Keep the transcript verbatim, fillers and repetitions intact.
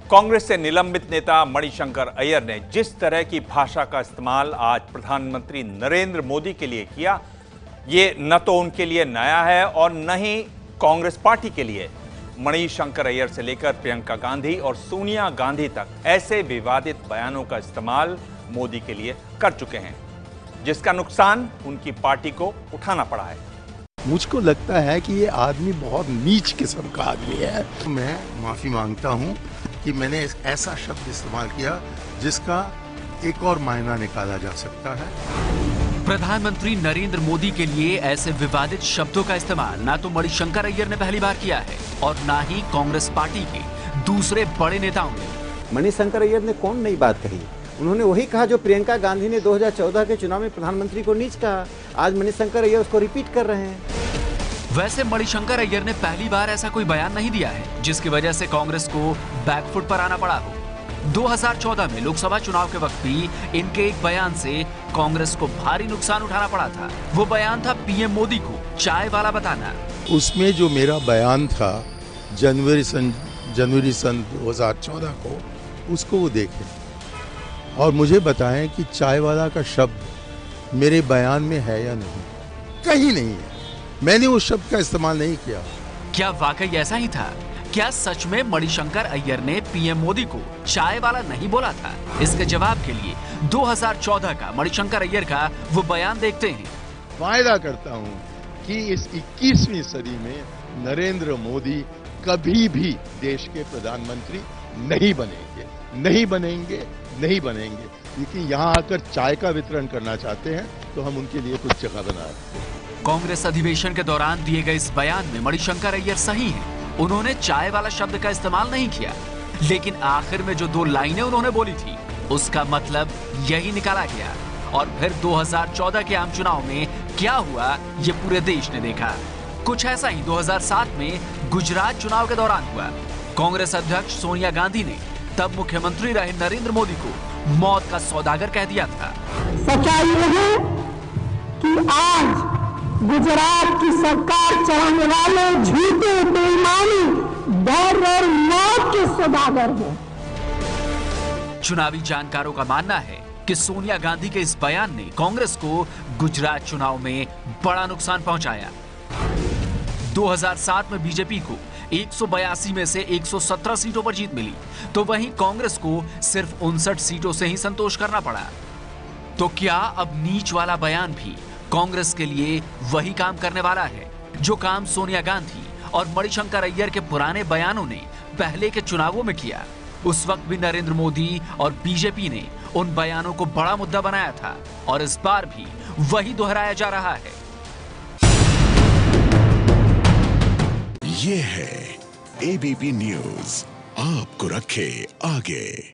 कांग्रेस से निलंबित नेता मणिशंकर अय्यर ने जिस तरह की भाषा का इस्तेमाल आज प्रधानमंत्री नरेंद्र मोदी के लिए किया, ये न तो उनके लिए नया है और न ही कांग्रेस पार्टी के लिए। मणिशंकर अय्यर से लेकर प्रियंका गांधी और सोनिया गांधी तक ऐसे विवादित बयानों का इस्तेमाल मोदी के लिए कर चुके हैं, जिसका नुकसान उनकी पार्टी को उठाना पड़ा है। मुझको लगता है कि ये आदमी बहुत नीच किस्म का आदमी है। मैं माफी मांगता हूं कि मैंने ऐसा शब्द इस्तेमाल किया जिसका एक और मायना निकाला जा सकता है। प्रधानमंत्री नरेंद्र मोदी के लिए ऐसे विवादित शब्दों का इस्तेमाल ना तो मणिशंकर अय्यर ने पहली बार किया है और ना ही कांग्रेस पार्टी के दूसरे बड़े नेताओं ने। मणिशंकर अय्यर ने कौन नई बात कही? उन्होंने वही कहा जो प्रियंका गांधी ने दो हज़ार चौदह के चुनाव में प्रधानमंत्री को नीच कहा। आज मणिशंकर अय्यर उसको रिपीट कर रहे हैं। वैसे मणिशंकर अय्यर ने पहली बार ऐसा कोई बयान नहीं दिया है जिसकी वजह से कांग्रेस को बैकफुट पर आना पड़ा हो। दो हज़ार चौदह में लोकसभा चुनाव के वक्त भी इनके एक बयान से कांग्रेस को भारी नुकसान उठाना पड़ा था। वो बयान था पीएम मोदी को चाय वाला बताना। उसमें जो मेरा बयान था जनवरी सन जनवरी सन दो हज़ार चौदह को, उसको वो देखें और मुझे बताएं कि चाय वाला का शब्द मेरे बयान में है या नहीं। कहीं नहीं है। मैंने उस शब्द का इस्तेमाल नहीं किया। क्या वाकई ऐसा ही था? क्या सच में मणिशंकर अय्यर ने पीएम मोदी को चाय वाला नहीं बोला था? इसके जवाब के लिए दो हज़ार चौदह का मणिशंकर अय्यर का वो बयान देखते हैं। वायदा करता हूं कि इस इक्कीसवीं सदी में नरेंद्र मोदी कभी भी देश के प्रधानमंत्री नहीं बनेंगे, नहीं बनेंगे, नहीं बनेंगे। लेकिन यहाँ आकर चाय का वितरण करना चाहते हैं तो हम उनके लिए कुछ जगह बना रहे हैं। कांग्रेस अधिवेशन के दौरान दिए गए इस बयान में मणिशंकर अय्यर सही हैं। उन्होंने चाय वाला शब्द का इस्तेमाल नहीं किया, लेकिन आखिर में जो दो लाइनें उन्होंने बोली थी उसका मतलब यही निकाला गया। और फिर दो हज़ार चौदह के आम चुनाव में क्या हुआ ये पूरे देश ने देखा। कुछ ऐसा ही दो हज़ार सात में गुजरात चुनाव के दौरान हुआ। कांग्रेस अध्यक्ष सोनिया गांधी ने तब मुख्यमंत्री रहे नरेंद्र मोदी को मौत का सौदागर कह दिया था। सच्चाई है कि आज गुजरात की सरकार चलाने वाले झूठे बेईमानी डर और मौत के सौदागर हैं। चुनावी जानकारों का मानना है कि सोनिया गांधी के इस बयान ने कांग्रेस को गुजरात चुनाव में बड़ा नुकसान पहुंचाया। दो हज़ार सात में बीजेपी को एक सौ बयासी में से एक सौ सत्रह सीटों पर जीत मिली, तो वहीं कांग्रेस को सिर्फ उनसठ सीटों से ही संतोष करना पड़ा। तो क्या अब नीच वाला बयान भी कांग्रेस के लिए वही काम करने वाला है जो काम सोनिया गांधी और मणिशंकर अय्यर के पुराने बयानों ने पहले के चुनावों में किया? उस वक्त भी नरेंद्र मोदी और बीजेपी ने उन बयानों को बड़ा मुद्दा बनाया था और इस बार भी वही दोहराया जा रहा है। ये है एबीपी न्यूज़, आपको रखे आगे।